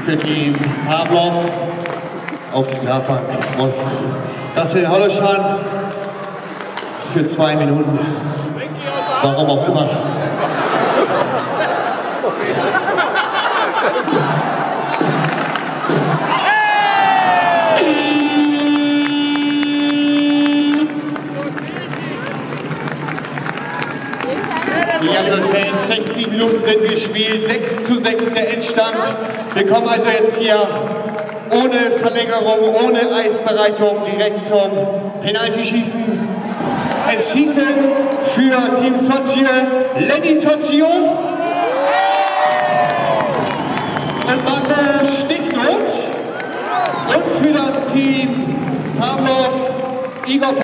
für Team Pavlov auf die Trabbank muss. Das in Holleschan für 2 Minuten. Warum auch immer. Die Fans, 60 Minuten sind gespielt, 6:6 der Endstand. Wir kommen also jetzt hier ohne Verlängerung, ohne Eisbereitung direkt zum Penaltyschießen. Es schießen für Team Sochi Lenny Sochio und Marco Sticknot und für das Team Pavlov Igor